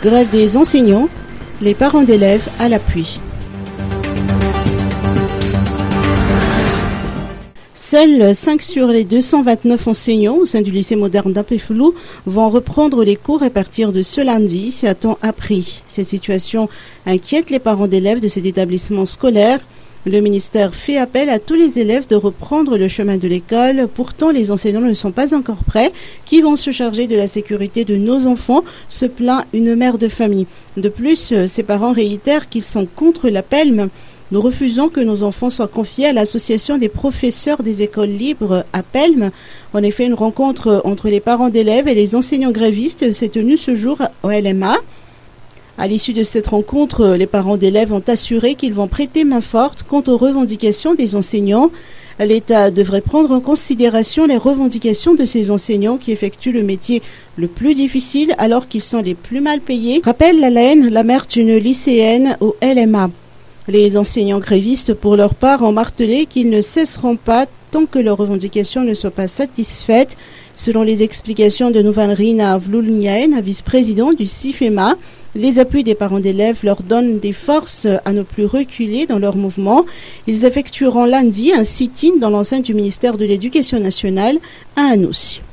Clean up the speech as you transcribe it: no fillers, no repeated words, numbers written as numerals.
Grève des enseignants, les parents d'élèves à l'appui. Seuls 5 sur les 229 enseignants au sein du lycée moderne d'Apefulu vont reprendre les cours à partir de ce lundi, a-t-on appris. Cette situation inquiète les parents d'élèves de cet établissement scolaire. Le ministère fait appel à tous les élèves de reprendre le chemin de l'école. Pourtant, les enseignants ne sont pas encore prêts. Qui vont se charger de la sécurité de nos enfants, se plaint une mère de famille. De plus, ses parents réitèrent qu'ils sont contre la PELM. Nous refusons que nos enfants soient confiés à l'association des professeurs des écoles libres à PELM. En effet, une rencontre entre les parents d'élèves et les enseignants grévistes s'est tenue ce jour au LMA. À l'issue de cette rencontre, les parents d'élèves ont assuré qu'ils vont prêter main forte quant aux revendications des enseignants. L'État devrait prendre en considération les revendications de ces enseignants qui effectuent le métier le plus difficile alors qu'ils sont les plus mal payés, rappelle Lalaine, la mère d'une lycéenne au LMA. Les enseignants grévistes, pour leur part, ont martelé qu'ils ne cesseront pas tant que leurs revendications ne soient pas satisfaites. Selon les explications de Novanrina Vloulniaen, vice-président du CIFEMA, les appuis des parents d'élèves leur donnent des forces à ne plus reculer dans leur mouvement. Ils effectueront lundi un sit-in dans l'enceinte du ministère de l'Éducation nationale à Anoussi.